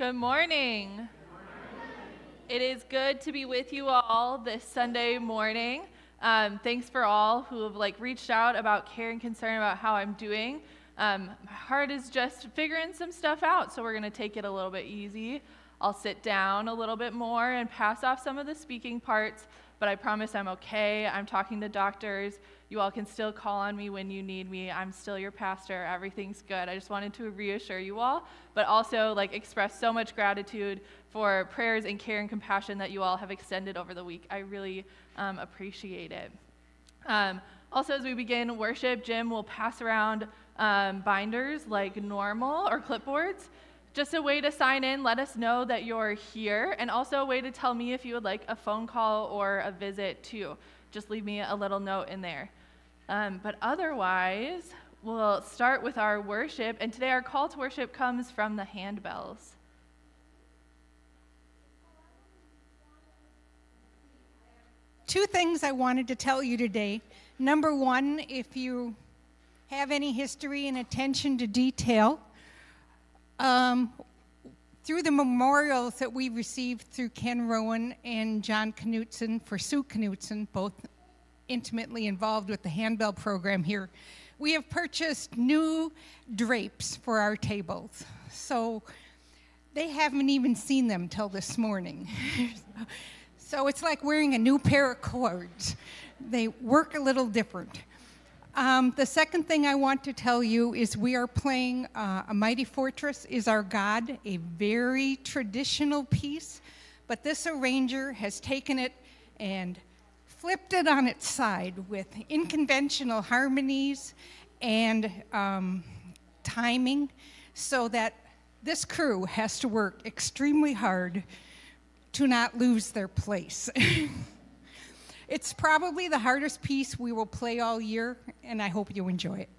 Good morning. It is good to be with you all this Sunday morning. Thanks for all who have reached out about care and concern about how I'm doing. My heart is just figuring some stuff out, so we're going to take it a little bit easy. I'll sit down a little bit more and pass off some of the speaking parts, but I promise I'm okay. I'm talking to doctors. You all can still call on me when you need me. I'm still your pastor. Everything's good. I just wanted to reassure you all, but also express so much gratitude for prayers and care and compassion that you all have extended over the week. I really appreciate it. Also, as we begin worship, Jim will pass around binders like normal, or clipboards. Just a way to sign in, let us know that you're here, and also a way to tell me if you would like a phone call or a visit too. Just leave me a little note in there. But otherwise, we'll start with our worship, and today our call to worship comes from the handbells. Two things I wanted to tell you today. Number one, if you have any history and attention to detail, through the memorials that we received through Ken Rowan and John Knutson for Sue Knutson, both intimately involved with the handbell program here, we have purchased new drapes for our tables. So they haven't even seen them till this morning. So it's like wearing a new pair of cords. They work a little different. The second thing I want to tell you is we are playing A Mighty Fortress Is Our God, a very traditional piece, but this arranger has taken it and flipped it on its side with unconventional harmonies and timing, so that this crew has to work extremely hard to not lose their place. It's probably the hardest piece we will play all year, and I hope you enjoy it.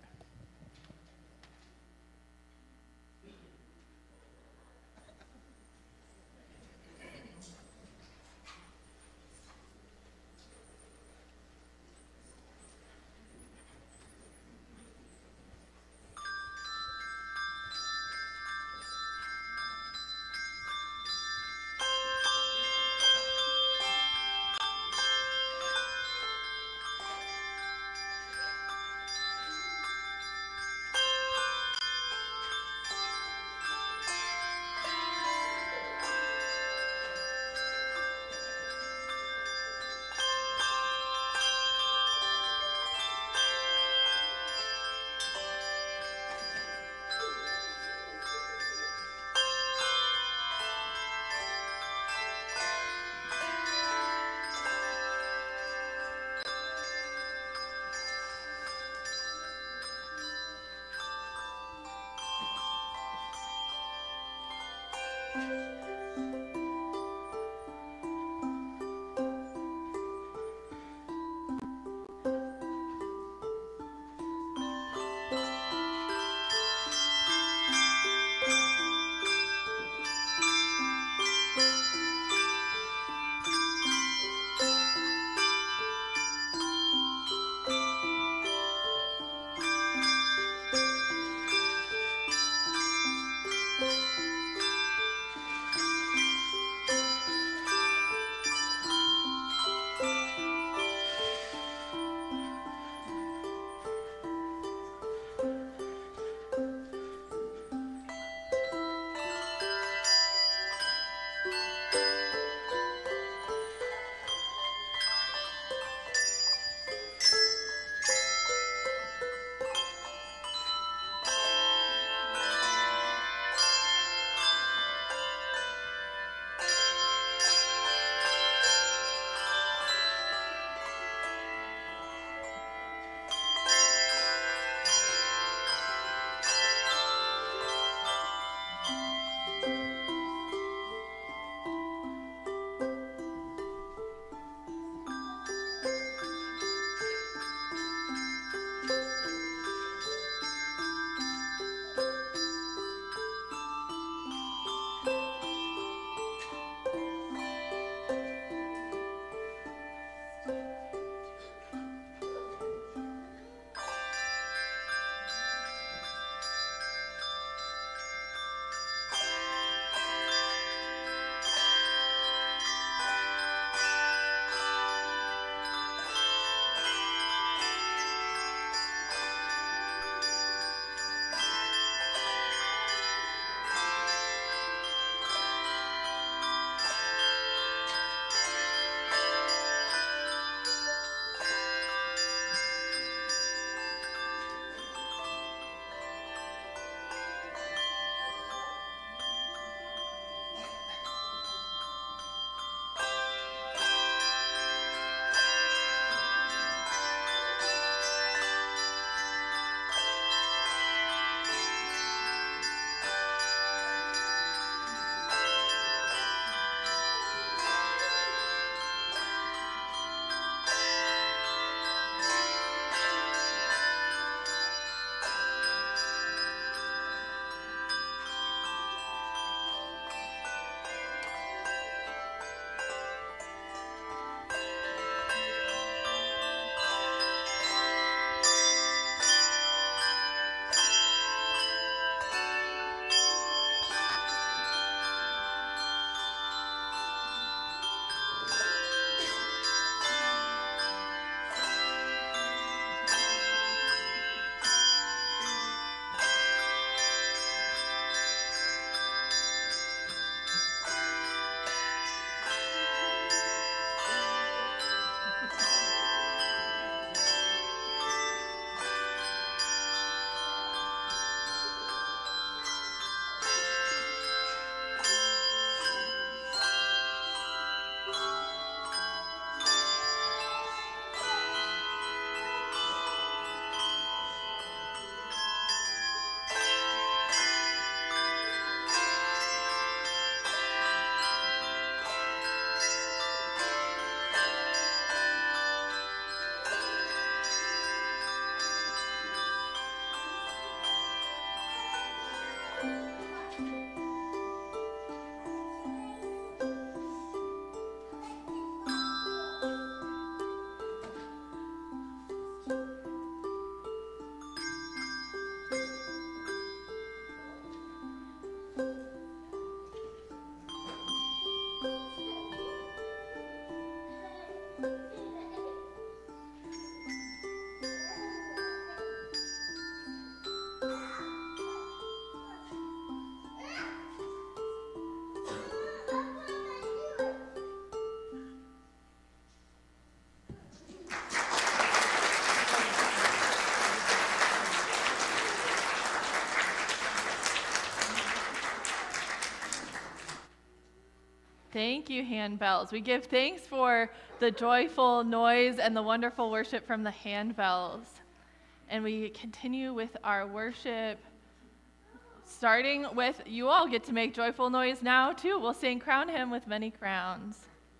Thank you, handbells. We give thanks for the joyful noise and the wonderful worship from the handbells. And we continue with our worship, starting with, you all get to make joyful noise now, too. We'll sing Crown Him with Many Crowns.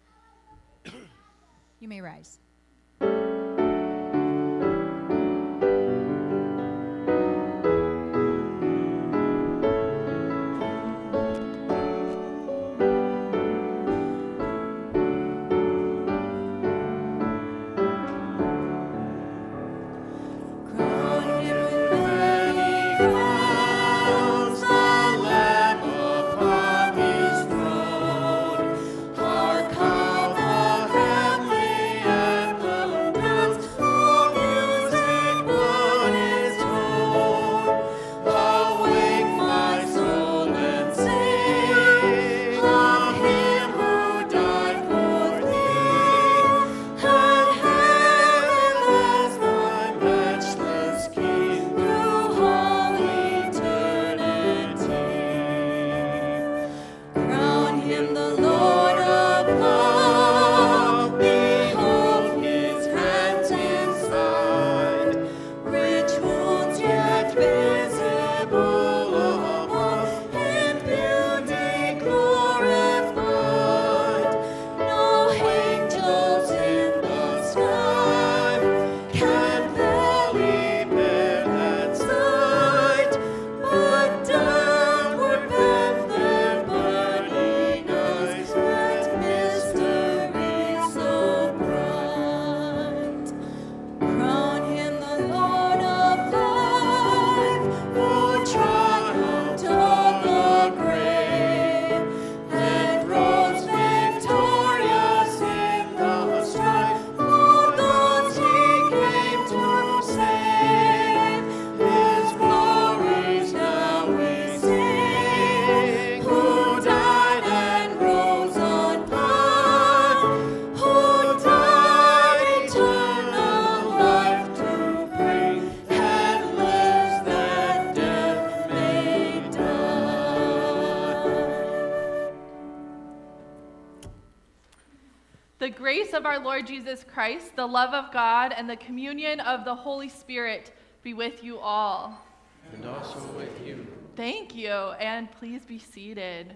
You may rise. The grace of our Lord Jesus Christ, the love of God, and the communion of the Holy Spirit be with you all. And also with you. Thank you, and please be seated.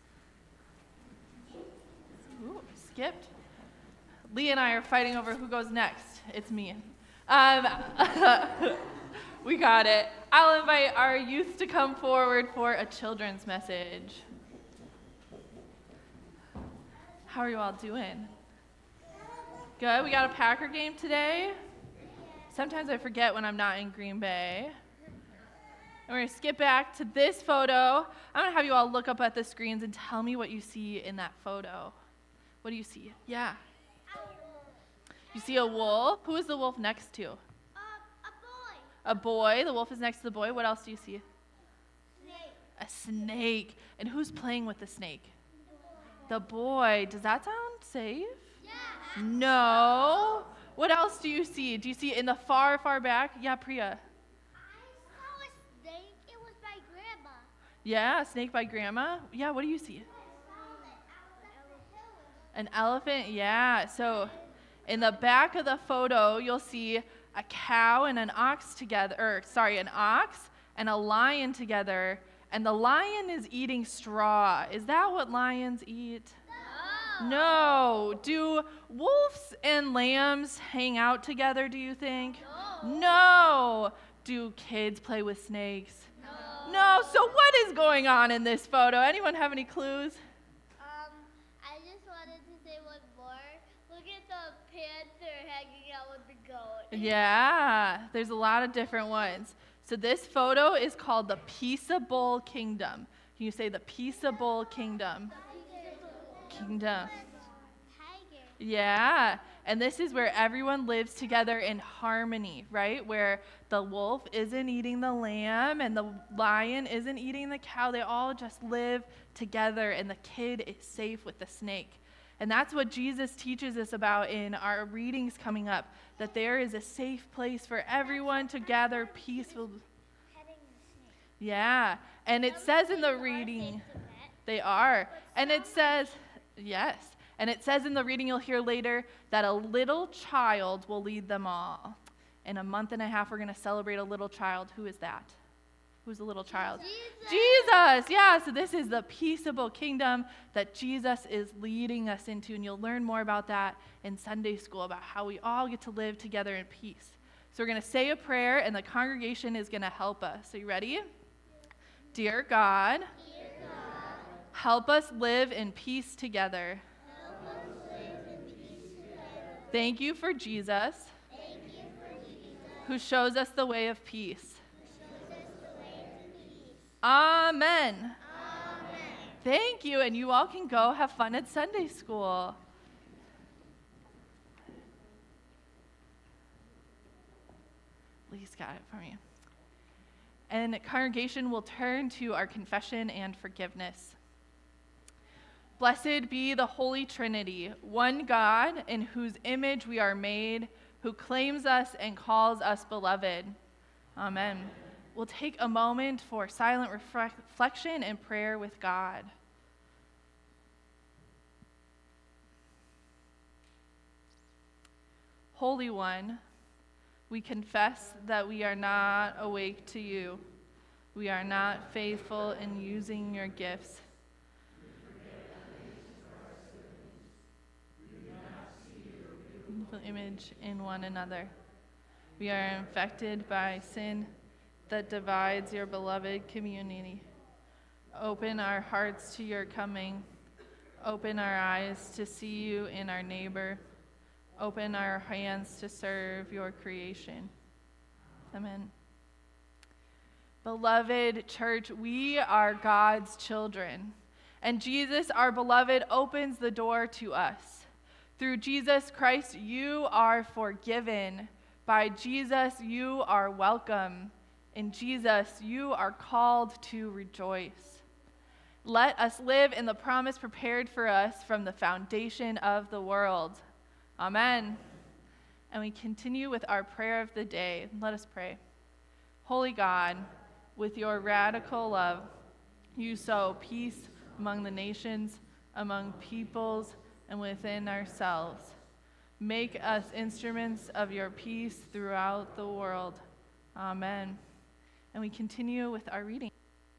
Ooh, skipped. Lee and I are fighting over who goes next. It's me. We got it. I'll invite our youth to come forward for a children's message. How are you all doing? Good. We got a Packer game today. Sometimes I forget when I'm not in Green Bay. And we're going to skip back to this photo. I'm going to have you all look up at the screens and tell me what you see in that photo. What do you see? Yeah. You see a wolf. Who is the wolf next to? A boy. A boy. The wolf is next to the boy. What else do you see? Snake. A snake. And who's playing with the snake? The boy. Does that sound safe? Yeah. No. What else do you see? Do you see in the far, far back? Yeah, Priya. I saw a snake. It was by Grandma. Yeah, a snake by Grandma. Yeah, what do you see? An elephant, yeah. So in the back of the photo, you'll see a cow and an ox together, an ox and a lion together, and the lion is eating straw. Is that what lions eat? No. Do wolves and lambs hang out together, do you think? No. Do kids play with snakes? No. So what is going on in this photo? Anyone have any clues? I just wanted to say one more. Look at the panther hanging out with the goat. Yeah, there's a lot of different ones. So this photo is called the Peaceable Kingdom. Can you say the Peaceable Kingdom? Kingdom. Tiger. Yeah, and this is where everyone lives together in harmony, right? Where the wolf isn't eating the lamb and the lion isn't eating the cow. They all just live together, and the kid is safe with the snake. And that's what Jesus teaches us about in our readings coming up, that there is a safe place for everyone to gather peaceful. Petting the snake. Yeah, and it says in the reading, they are, and it says, Yes. And it says in the reading you'll hear later that a little child will lead them all. In a month and a half, we're going to celebrate a little child. Who is that? Who's a little child? Jesus. Yeah, so this is the peaceable kingdom that Jesus is leading us into. And you'll learn more about that in Sunday school, about how we all get to live together in peace. So we're going to say a prayer, and the congregation is going to help us. Are you ready? Dear God, help us live in peace together. Thank you for Jesus, who shows us the way of peace. Amen. Amen. Thank you, and you all can go have fun at Sunday school. Lee's got it for me. And the congregation will turn to our confession and forgiveness. Blessed be the Holy Trinity, one God in whose image we are made, who claims us and calls us beloved. Amen. We'll take a moment for silent reflection and prayer with God. Holy One, we confess that we are not awake to you. We are not faithful in using your gifts. Image in one another. We are infected by sin that divides your beloved community. Open our hearts to your coming. Open our eyes to see you in our neighbor. Open our hands to serve your creation. Amen. Beloved church, we are God's children, and Jesus, our beloved, opens the door to us. Through Jesus Christ, you are forgiven. By Jesus, you are welcome. In Jesus, you are called to rejoice. Let us live in the promise prepared for us from the foundation of the world. Amen. And we continue with our prayer of the day. Let us pray. Holy God, with your radical love, you sow peace among the nations, among peoples, and within ourselves. Make us instruments of your peace throughout the world. Amen. And we continue with our reading.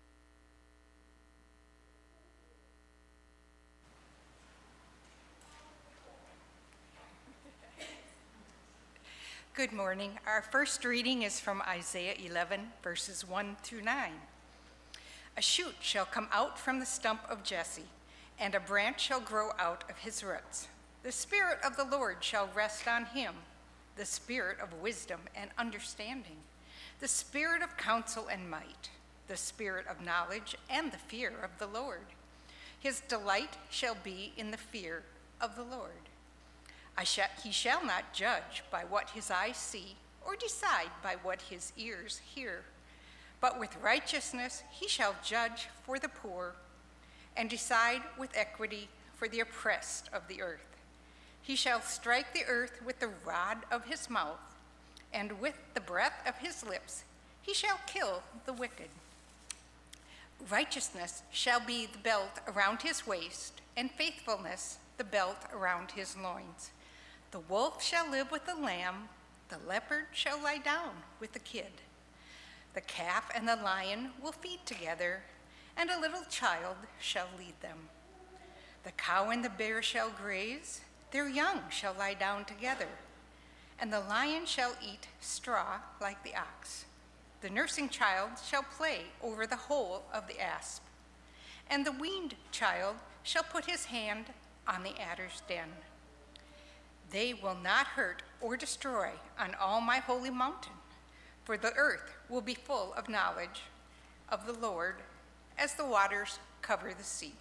Good morning. Our first reading is from Isaiah 11, verses 1 through 9. A shoot shall come out from the stump of Jesse, and a branch shall grow out of his roots. The Spirit of the Lord shall rest on him, the Spirit of wisdom and understanding, the Spirit of counsel and might, the Spirit of knowledge and the fear of the Lord. His delight shall be in the fear of the Lord. He shall not judge by what his eyes see, or decide by what his ears hear. But with righteousness he shall judge for the poor, and decide with equity for the oppressed of the earth. He shall strike the earth with the rod of his mouth, and with the breath of his lips he shall kill the wicked. Righteousness shall be the belt around his waist, and faithfulness the belt around his loins. The wolf shall live with the lamb, the leopard shall lie down with the kid. The calf and the lion will feed together, and a little child shall lead them. The cow and the bear shall graze, their young shall lie down together, and the lion shall eat straw like the ox. The nursing child shall play over the hole of the asp, and the weaned child shall put his hand on the adder's den. They will not hurt or destroy on all my holy mountain, for the earth will be full of knowledge of the Lord as the waters cover the sea.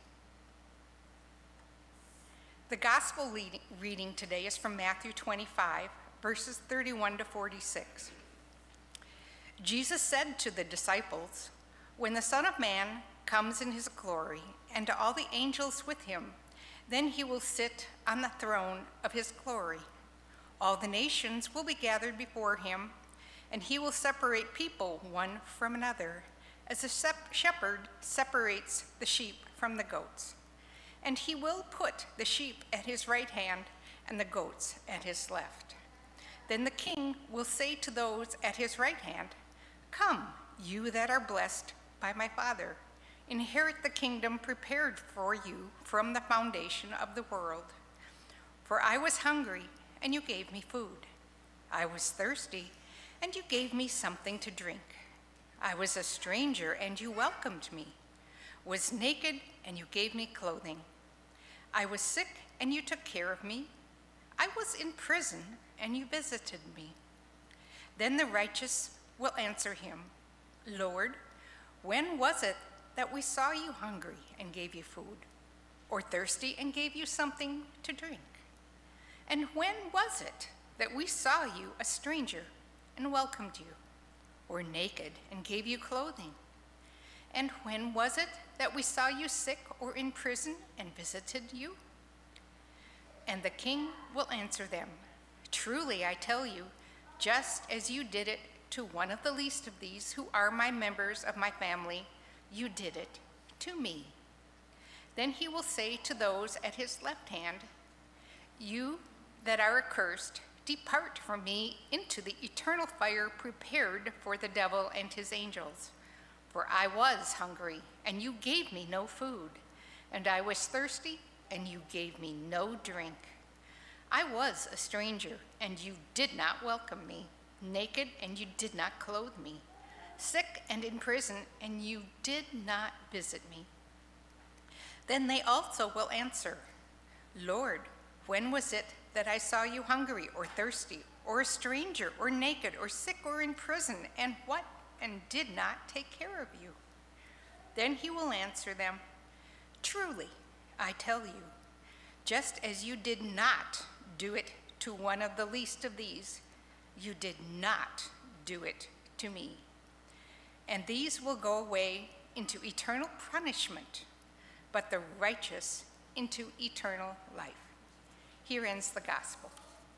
The gospel reading today is from Matthew 25, verses 31 to 46. Jesus said to the disciples, "When the Son of Man comes in his glory, and to all the angels with him, then he will sit on the throne of his glory. All the nations will be gathered before him, and he will separate people one from another, as a shepherd separates the sheep from the goats. And he will put the sheep at his right hand and the goats at his left. Then the king will say to those at his right hand, 'Come, you that are blessed by my Father, inherit the kingdom prepared for you from the foundation of the world. For I was hungry, and you gave me food. I was thirsty, and you gave me something to drink. I was a stranger, and you welcomed me. Was naked, and you gave me clothing. I was sick, and you took care of me. I was in prison, and you visited me.' Then the righteous will answer him, 'Lord, when was it that we saw you hungry and gave you food, or thirsty and gave you something to drink? And when was it that we saw you a stranger and welcomed you, or naked and gave you clothing? And when was it that we saw you sick or in prison and visited you?' And the king will answer them, 'Truly I tell you, just as you did it to one of the least of these who are my members of my family, you did it to me.' Then he will say to those at his left hand, 'You that are accursed, depart from me into the eternal fire prepared for the devil and his angels. For I was hungry, and you gave me no food, and I was thirsty, and you gave me no drink. I was a stranger, and you did not welcome me, naked, and you did not clothe me, sick and in prison, and you did not visit me.' Then they also will answer, 'Lord, when was it that I saw you hungry or thirsty, or a stranger, or naked, or sick, or in prison, and did not take care of you?' Then he will answer them, 'Truly, I tell you, just as you did not do it to one of the least of these, you did not do it to me.' And these will go away into eternal punishment, but the righteous into eternal life." Here ends the gospel.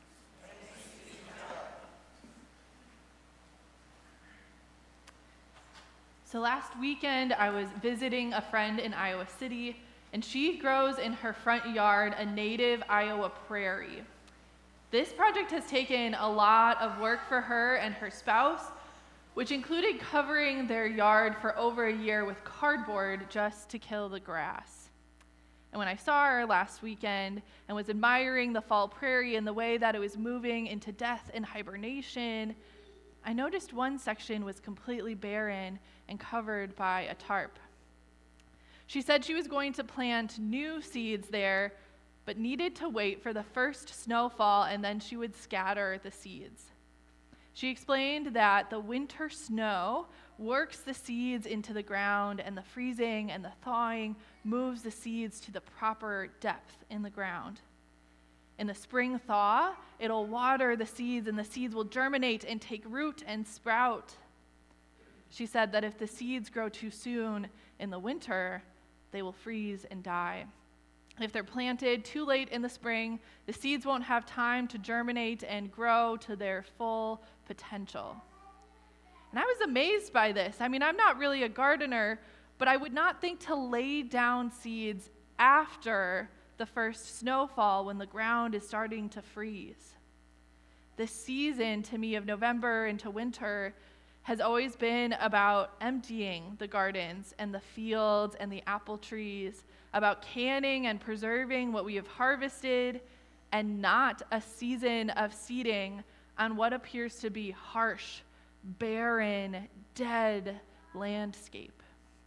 So last weekend, I was visiting a friend in Iowa City, and she grows in her front yard a native Iowa prairie. This project has taken a lot of work for her and her spouse, which included covering their yard for over a year with cardboard just to kill the grass. And when I saw her last weekend and was admiring the fall prairie and the way that it was moving into death and hibernation, I noticed one section was completely barren and covered by a tarp. She said she was going to plant new seeds there, but needed to wait for the first snowfall, and then she would scatter the seeds. She explained that the winter snow works the seeds into the ground, and the freezing and the thawing moves the seeds to the proper depth in the ground. In the spring thaw, it'll water the seeds, and the seeds will germinate and take root and sprout. She said that if the seeds grow too soon in the winter, they will freeze and die. If they're planted too late in the spring, the seeds won't have time to germinate and grow to their full potential. And I was amazed by this. I mean, I'm not really a gardener, but I would not think to lay down seeds after the first snowfall when the ground is starting to freeze. This season, to me, of November into winter has always been about emptying the gardens and the fields and the apple trees, about canning and preserving what we have harvested, and not a season of seeding on what appears to be harsh, barren, dead landscape.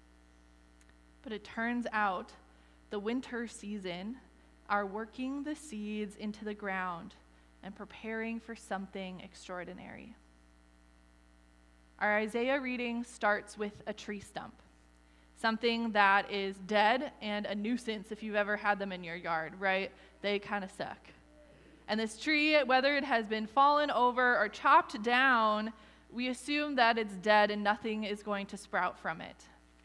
But it turns out the winter season are working the seeds into the ground and preparing for something extraordinary. Our Isaiah reading starts with a tree stump, something that is dead and a nuisance if you've ever had them in your yard, right? They kind of suck. And this tree, whether it has been fallen over or chopped down, we assume that it's dead and nothing is going to sprout from it.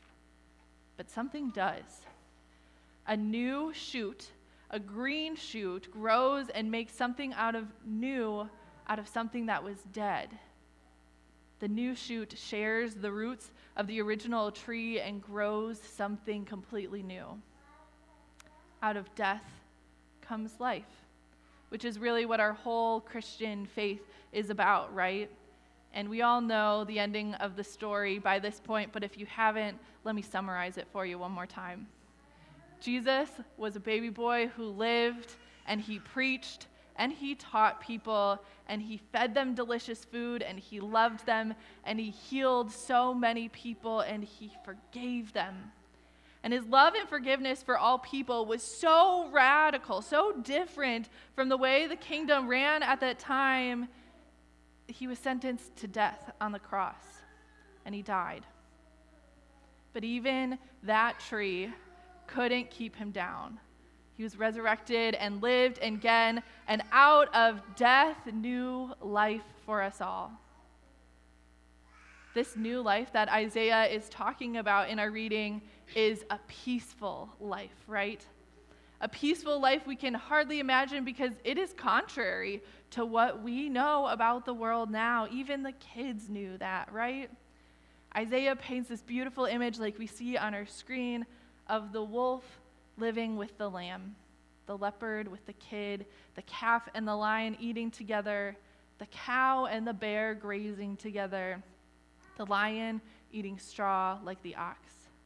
But something does. A new shoot, a green shoot, grows and makes something out of something that was dead. The new shoot shares the roots of the original tree and grows something completely new. out of death comes life, which is really what our whole Christian faith is about, right? And we all know the ending of the story by this point, but if you haven't, let me summarize it for you one more time. Jesus was a baby boy who lived, and he preached, and he taught people, and he fed them delicious food, and he loved them, and he healed so many people, and he forgave them. And his love and forgiveness for all people was so radical, so different from the way the kingdom ran at that time. He was sentenced to death on the cross, and he died. But even that tree couldn't keep him down. He was resurrected and lived again, and out of death, new life for us all. This new life that Isaiah is talking about in our reading is a peaceful life, right? A peaceful life we can hardly imagine because it is contrary to what we know about the world now. Even the kids knew that, right? Isaiah paints this beautiful image like we see on our screen of the wolf living with the lamb, the leopard with the kid, the calf and the lion eating together, the cow and the bear grazing together, the lion eating straw like the ox.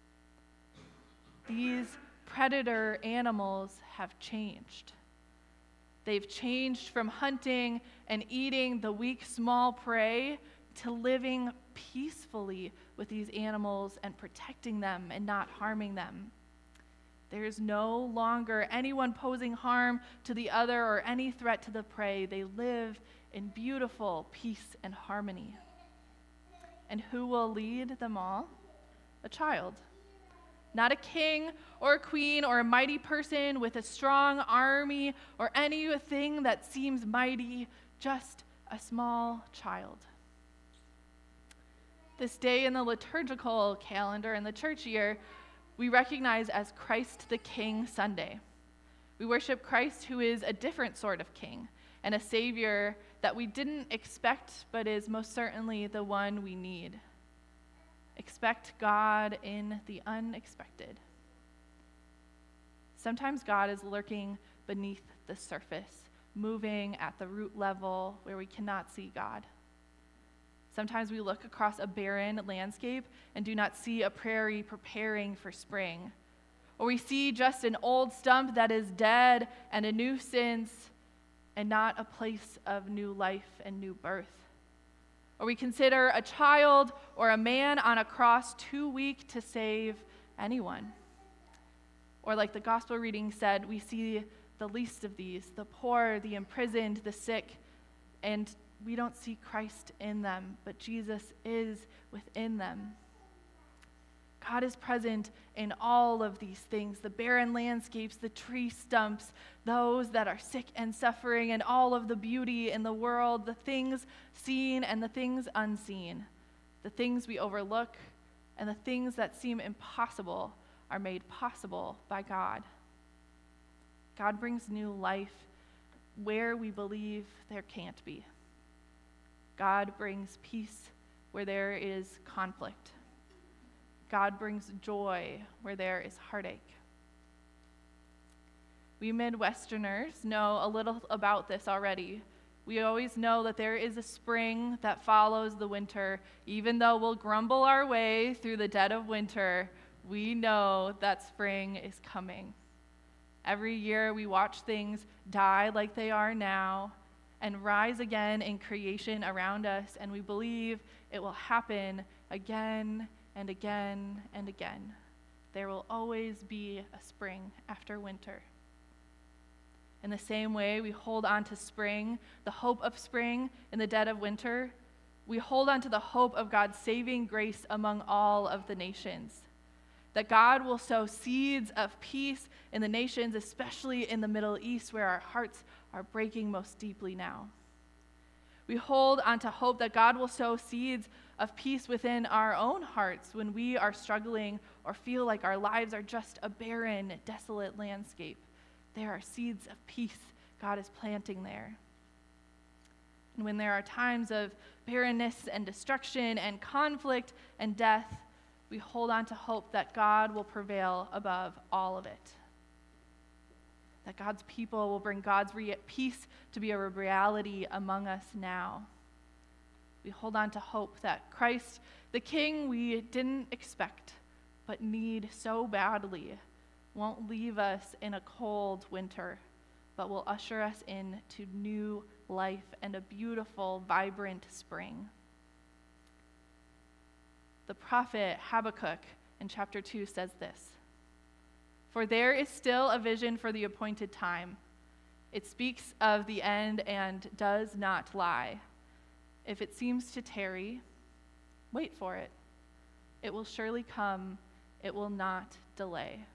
These predator animals have changed. They've changed from hunting and eating the weak, small prey to living peacefully with these animals and protecting them and not harming them. There is no longer anyone posing harm to the other or any threat to the prey. They live in beautiful peace and harmony. And who will lead them all? A child. Not a king or a queen or a mighty person with a strong army or anything that seems mighty, just a small child. This day in the liturgical calendar in the church year, we recognize as Christ the King Sunday. We worship Christ, who is a different sort of king and a savior that we didn't expect, but is most certainly the one we need. Expect God in the unexpected. Sometimes God is lurking beneath the surface, moving at the root level where we cannot see God. Sometimes we look across a barren landscape and do not see a prairie preparing for spring. Or we see just an old stump that is dead and a nuisance and not a place of new life and new birth. Or we consider a child or a man on a cross too weak to save anyone. Or like the gospel reading said, we see the least of these, the poor, the imprisoned, the sick, and we don't see Christ in them, but Jesus is within them. God is present in all of these things, the barren landscapes, the tree stumps, those that are sick and suffering, and all of the beauty in the world, the things seen and the things unseen, the things we overlook, and the things that seem impossible are made possible by God. God brings new life where we believe there can't be. God brings peace where there is conflict. God brings joy where there is heartache. We Midwesterners know a little about this already. We always know that there is a spring that follows the winter. Even though we'll grumble our way through the dead of winter, we know that spring is coming. Every year we watch things die like they are now and rise again in creation around us, and we believe it will happen again and again and again. There will always be a spring after winter. In the same way we hold on to spring, the hope of spring in the dead of winter, we hold on to the hope of God's saving grace among all of the nations. That God will sow seeds of peace in the nations, especially in the Middle East, where our hearts are breaking most deeply now. We hold on to hope that God will sow seeds of peace within our own hearts when we are struggling or feel like our lives are just a barren, desolate landscape. There are seeds of peace God is planting there. And when there are times of barrenness and destruction and conflict and death, we hold on to hope that God will prevail above all of it. that God's people will bring God's peace to be a reality among us now. We hold on to hope that Christ, the King we didn't expect but need so badly, won't leave us in a cold winter, but will usher us into new life and a beautiful, vibrant spring. The prophet Habakkuk in chapter 2 says this, "For there is still a vision for the appointed time. It speaks of the end and does not lie. If it seems to tarry, wait for it. It will surely come. It will not delay."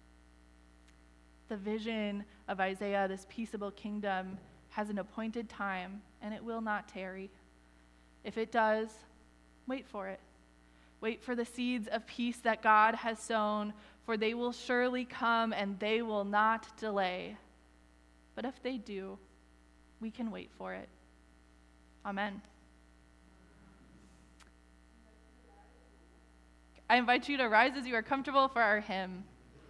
The vision of Isaiah, this peaceable kingdom, has an appointed time, and it will not tarry. If it does, wait for it. Wait for the seeds of peace that God has sown, for they will surely come and they will not delay. But if they do, we can wait for it. Amen. I invite you to rise as you are comfortable for our hymn.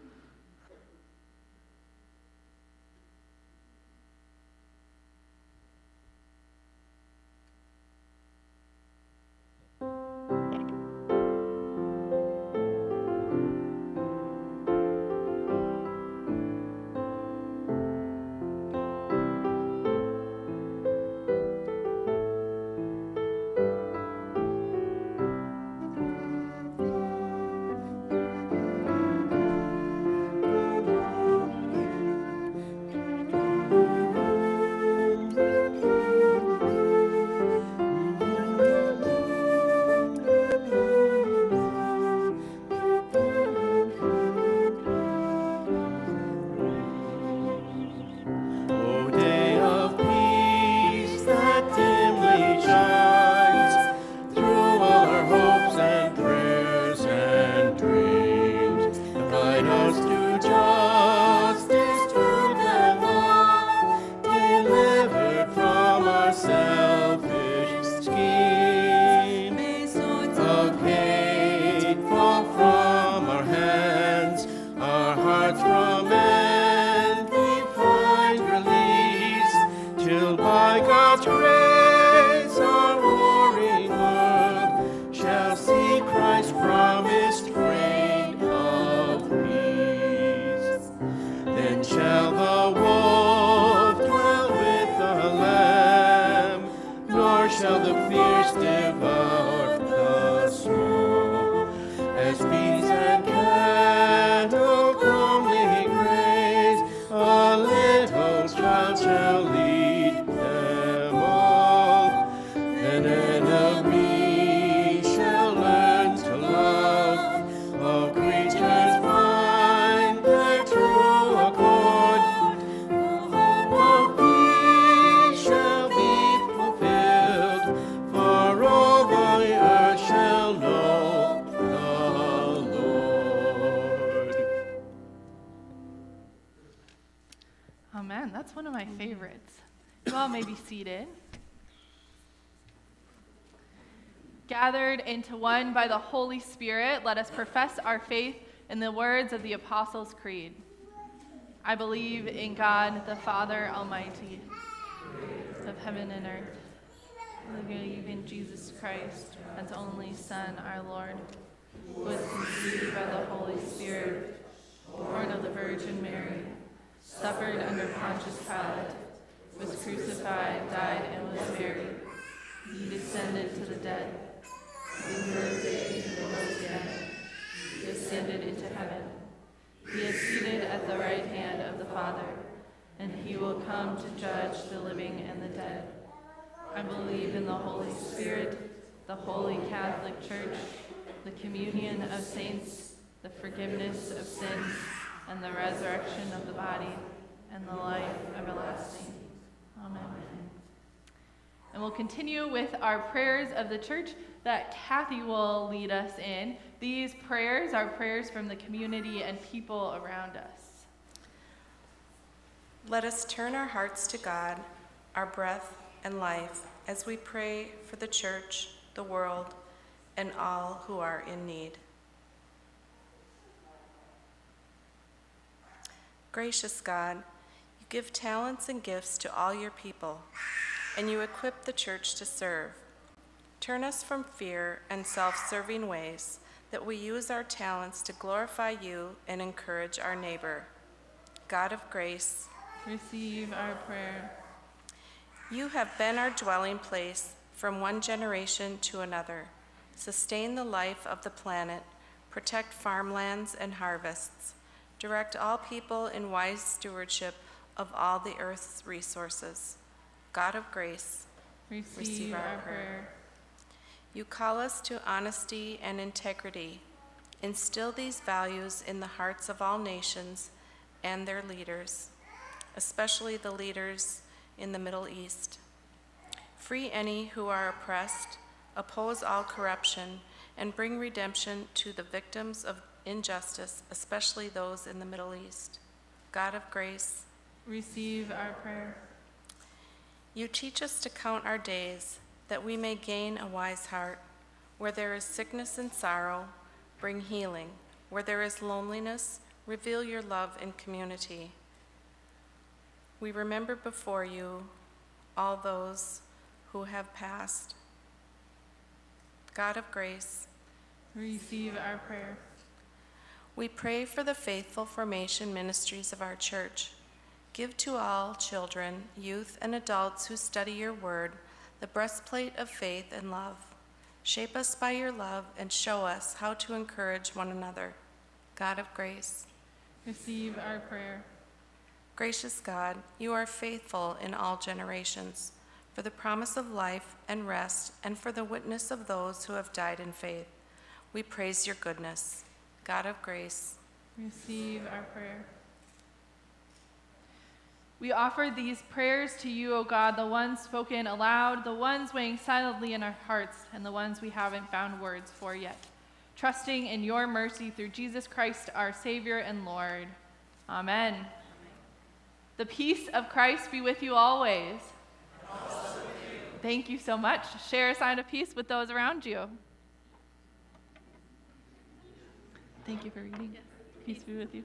Amen. That's one of my favorites. You all may be seated. Gathered into one by the Holy Spirit, let us profess our faith in the words of the Apostles' Creed. I believe in God, the Father Almighty, of heaven and earth. I believe in Jesus Christ, His only Son, our Lord, who was conceived by the Holy Spirit, born of the Virgin Mary, suffered under Pontius Pilate, was crucified, died, and was buried. He descended to the dead. The third day he rose again. He ascended into heaven. He is seated at the right hand of the Father, and he will come to judge the living and the dead. I believe in the Holy Spirit, the Holy Catholic Church, the communion of saints, the forgiveness of sins, and the resurrection of the body, and the life everlasting. Amen. And we'll continue with our prayers of the church that Kathy will lead us in. These prayers are prayers from the community and people around us. Let us turn our hearts to God, our breath and life, as we pray for the church, the world, and all who are in need. Gracious God, give talents and gifts to all your people, and you equip the church to serve. Turn us from fear and self-serving ways, that we use our talents to glorify you and encourage our neighbor. God of grace, receive our prayer. You have been our dwelling place from one generation to another. Sustain the life of the planet, protect farmlands and harvests, direct all people in wise stewardship of all the earth's resources. God of grace, Receive our prayer. You call us to honesty and integrity. Instill these values in the hearts of all nations and their leaders, especially the leaders in the Middle East. Free any who are oppressed, oppose all corruption, and bring redemption to the victims of injustice, especially those in the Middle East. God of grace, receive our prayer. You teach us to count our days, that we may gain a wise heart. Where there is sickness and sorrow, bring healing. Where there is loneliness, reveal your love and community. We remember before you all those who have passed. God of grace, receive our prayer. We pray for the faithful formation ministries of our church. Give to all children, youth, and adults who study your word the breastplate of faith and love. Shape us by your love and show us how to encourage one another. God of grace, receive our prayer. Gracious God, you are faithful in all generations, for the promise of life and rest and for the witness of those who have died in faith. We praise your goodness. God of grace, receive our prayer. We offer these prayers to you, O God, the ones spoken aloud, the ones weighing silently in our hearts, and the ones we haven't found words for yet, trusting in your mercy through Jesus Christ, our Savior and Lord. Amen. The peace of Christ be with you always. And also with you. Thank you so much. Share a sign of peace with those around you. Thank you for reading. Yes. Peace be with you.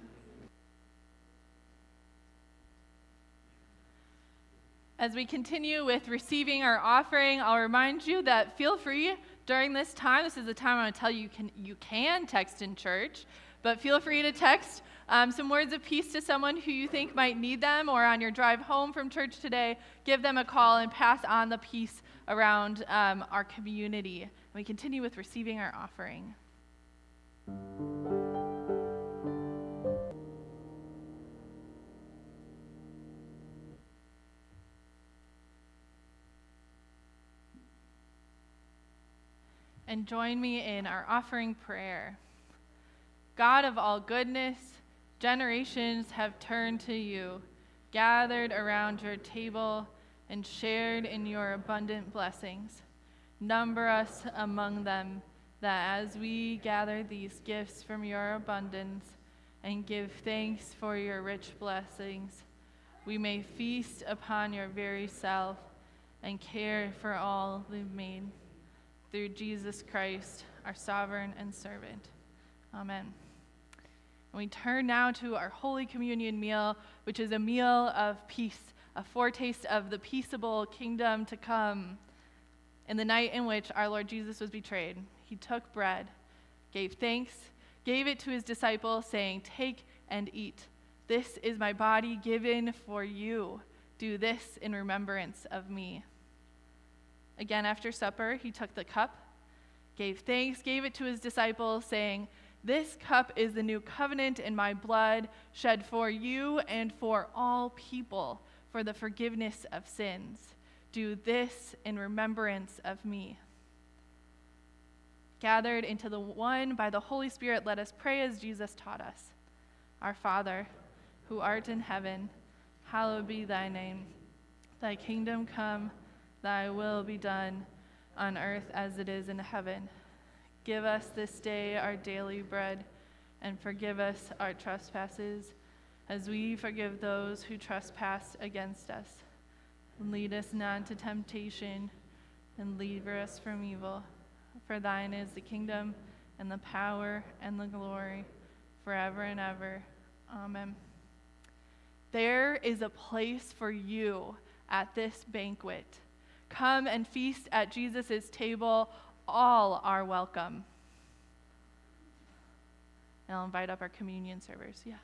As we continue with receiving our offering, I'll remind you that feel free during this time. This is the time I'm going to tell you you can text in church, but feel free to text some words of peace to someone who you think might need them, or on your drive home from church today, give them a call and pass on the peace around our community. We continue with receiving our offering. And join me in our offering prayer. God of all goodness, generations have turned to you, gathered around your table, and shared in your abundant blessings. Number us among them, that as we gather these gifts from your abundance and give thanks for your rich blessings, we may feast upon your very self and care for all you've made. Through Jesus Christ, our sovereign and servant. Amen. And we turn now to our Holy Communion meal, which is a meal of peace, a foretaste of the peaceable kingdom to come. In the night in which our Lord Jesus was betrayed, he took bread, gave thanks, gave it to his disciples, saying, "Take and eat. This is my body given for you. Do this in remembrance of me." Again, after supper, he took the cup, gave thanks, gave it to his disciples, saying, "This cup is the new covenant in my blood, shed for you and for all people for the forgiveness of sins. Do this in remembrance of me." Gathered into the one by the Holy Spirit, let us pray as Jesus taught us. Our Father, who art in heaven, hallowed be thy name. Thy kingdom come, thy will be done on earth as it is in heaven. Give us this day our daily bread, and forgive us our trespasses, as we forgive those who trespass against us. And lead us not into temptation, and deliver us from evil. For thine is the kingdom, and the power, and the glory, forever and ever. Amen. There is a place for you at this banquet. Come and feast at Jesus' table. All are welcome. And I'll invite up our communion servers. Yeah.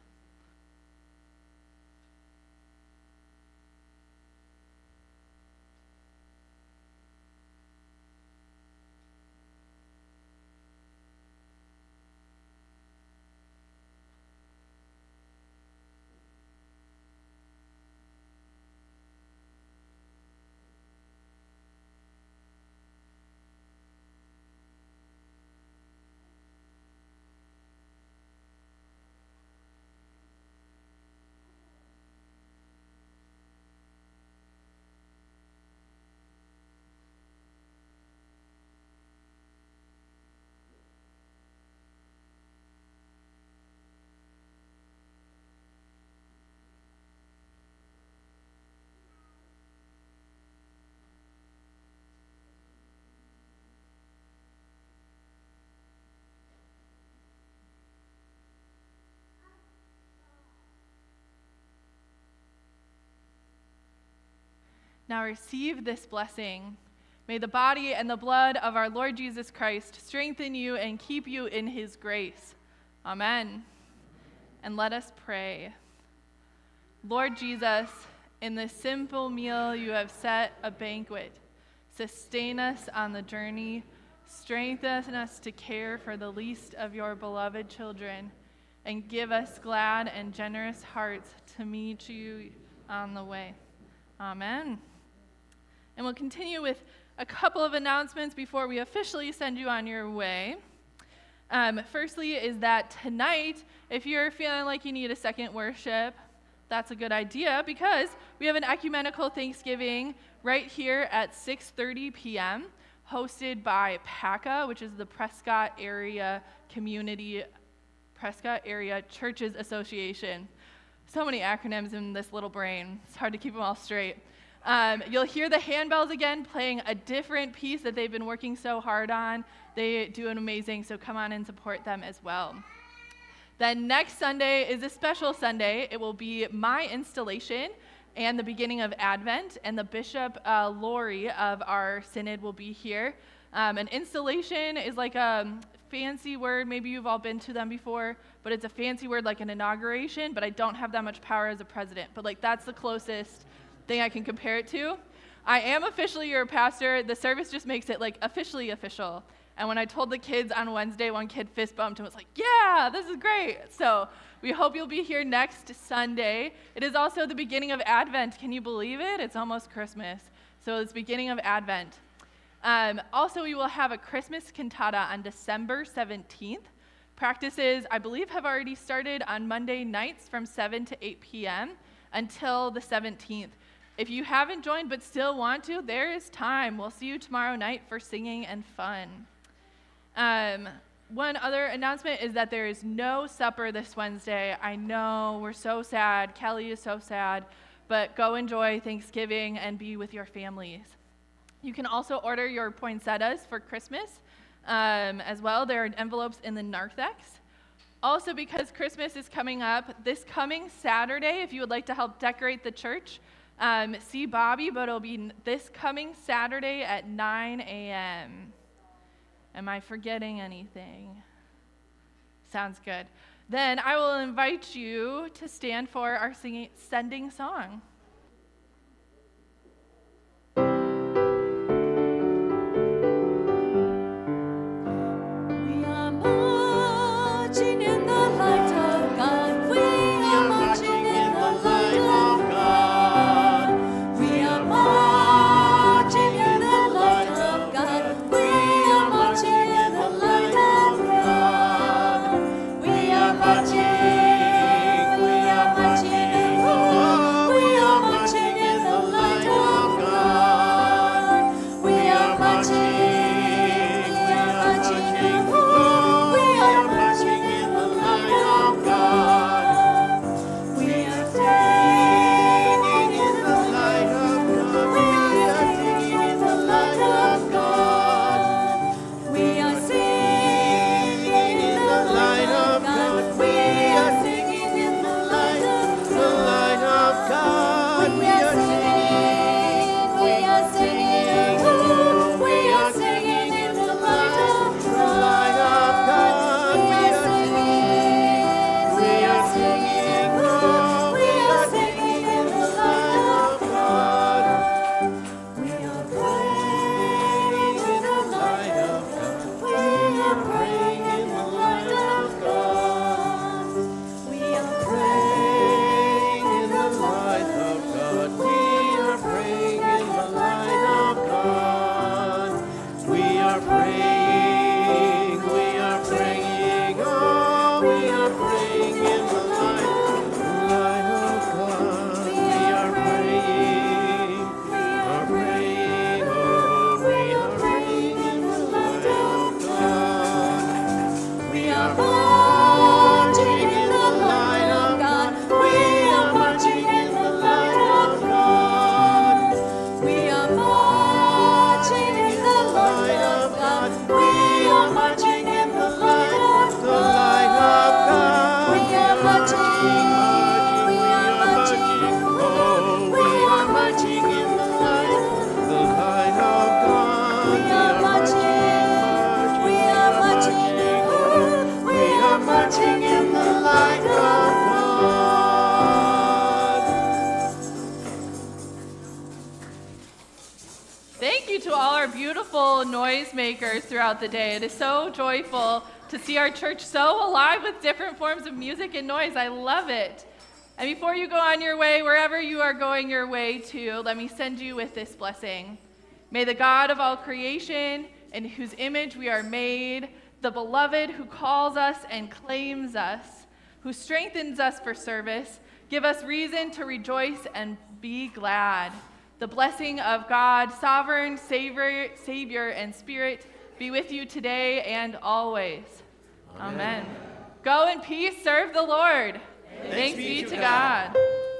Now receive this blessing. May the body and the blood of our Lord Jesus Christ strengthen you and keep you in his grace. Amen. And let us pray. Lord Jesus, in this simple meal you have set a banquet. Sustain us on the journey. Strengthen us to care for the least of your beloved children. And give us glad and generous hearts to meet you on the way. Amen. And we'll continue with a couple of announcements before we officially send you on your way. Firstly is that tonight, if you're feeling like you need a second worship, that's a good idea because we have an ecumenical Thanksgiving right here at 6:30 p.m. hosted by PACA, which is the Prescott Area Churches Association. So many acronyms in this little brain. It's hard to keep them all straight. You'll hear the handbells again playing a different piece that they've been working so hard on. They do an amazing, so come on and support them as well. Then next Sunday is a special Sunday. It will be my installation and the beginning of Advent, and the Bishop Lori of our synod will be here. An installation is like a fancy word. Maybe you've all been to them before, but it's a fancy word like an inauguration, but I don't have that much power as a president. But like that's the closest thing I can compare it to. I am officially your pastor. The service just makes it like officially official. And when I told the kids on Wednesday, one kid fist bumped and was like, yeah, this is great. So we hope you'll be here next Sunday. It is also the beginning of Advent. Can you believe it? It's almost Christmas. So it's beginning of Advent. Also, we will have a Christmas cantata on December 17th. Practices, I believe, have already started on Monday nights from 7 to 8 p.m. until the 17th. If you haven't joined but still want to, there is time. We'll see you tomorrow night for singing and fun. One other announcement is that there is no supper this Wednesday. I know, we're so sad. Kelly is so sad. But go enjoy Thanksgiving and be with your families. You can also order your poinsettias for Christmas as well. There are envelopes in the narthex. Also, because Christmas is coming up, this coming Saturday, if you would like to help decorate the church, see Bobby, but it'll be this coming Saturday at 9 a.m. Am I forgetting anything? Sounds good. Then I will invite you to stand for our sending song. We are Noisemakers throughout the day. It is so joyful to see our church so alive with different forms of music and noise. I love it. And before you go on your way, wherever you are going your way to, let me send you with this blessing. May the God of all creation, in whose image we are made, the beloved who calls us and claims us, who strengthens us for service, give us reason to rejoice and be glad. The blessing of God, sovereign, Savior, and Spirit, be with you today and always. Amen. Go in peace, serve the Lord. Thanks be to God.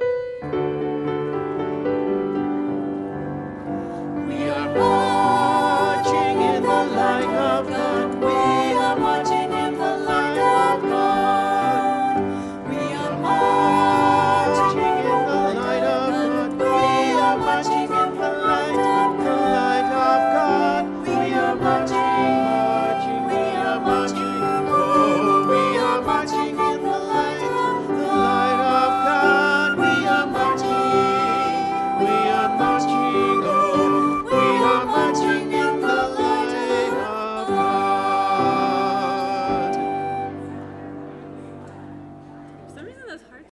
We are marching in the light of God. We are marching in the light of God. We are marching in the light of God. We are marching in the light of God. We are marching, we are marching. Oh, we are marching in the light of God. We are marching, oh, we are marching in the light of God. For some reason those